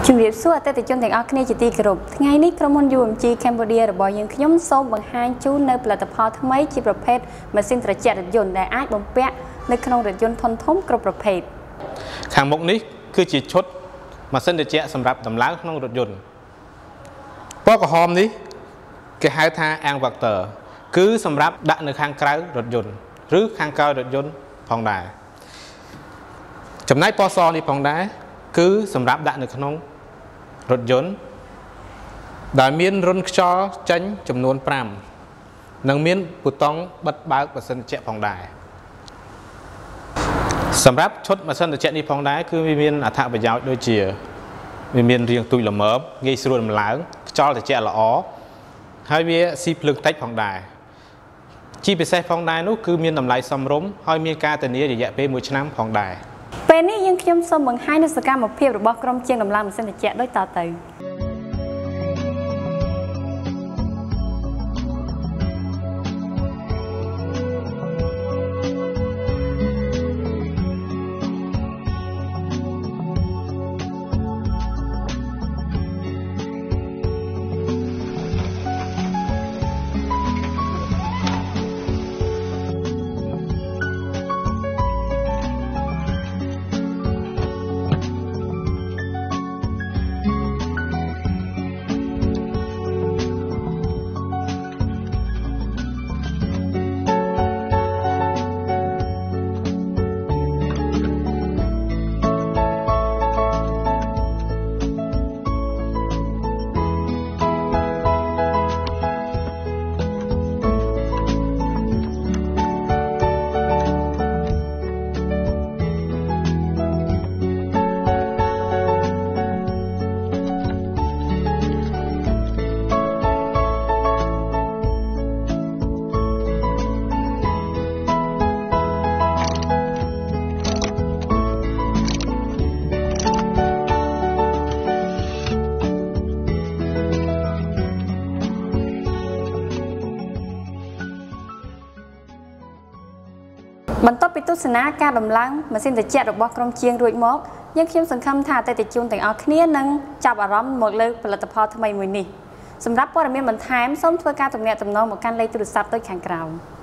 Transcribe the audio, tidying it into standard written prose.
ជំរាបសួរអតិថិជនទាំងអស់គ្នាជាទីគោរពថ្ងៃនេះក្រុមហ៊ុន UMG Cambodia របស់យើងខ្ញុំសូមបង្ហាញជូននៅផលិតផលថ្មីជាប្រភេទម៉ាស៊ីនត្រជាក់រថយន្តដែលអាចបំពាក់នៅក្នុងរថយន្តធុនធំគ្រប់ប្រភេទខាងមុខនេះគឺជាឈុតម៉ាស៊ីនត្រជាក់សម្រាប់ដំឡើងក្នុងរថយន្តពណ៌ក្រហមនេះគេហៅថា Inverter គឺសម្រាប់ដាក់នៅខាងក្រៅរថយន្តឬខាងក្រៅរថយន្តផងដែរចំណែកពណ៌សនេះផងដែរគឺសម្រាប់ដាក់នៅក្នុងរថយន្តដែលមានរុនខ្យល់ចេញចំនួន5និងមានប៊ូតុងបិទបើកម៉ាស៊ីនត្រជាក់ផងដែរសម្រាប់ឈុតម៉ាស៊ីនត្រជាក់នេះផងដែរគឺវាមានអត្ថប្រយោជន៍ដូចជាវាមានរាងទូចល្មមងាយស្រួលដំឡើងខ្យល់ត្រជាក់ល្អហើយវាស៊ីភ្លើងតិចផងដែរជាពិសេសផងដែរនោះគឺមានតម្លៃសមរម្យហើយមានការធានារយៈពេល1ឆ្នាំផងដែរពេលនេះយើងខ្ញុំសូមបង្ហាញនូវសកម្មភាពរបស់ក្រុមជាងដំឡើងម៉ាស៊ីនត្រជាក់ដូចតទៅបន្ទាប់ពីទស្សនាការដំឡើងម៉ាស៊ីនត្រជាក់របស់ក្រុមជាងរួចមកយើងខ្ញុំសង្ឃឹមថាអតិថិជនទាំងអស់គ្នានឹងចាប់អារម្មណ៍មកលើផលិតផលថ្មីមួយនេះសម្រាប់ព័ត៌មានបន្ថែមសូមធ្វើការទំនាក់ទំនងមកកាន់លេខទូរស័ព្ទដូចខាងក្រោម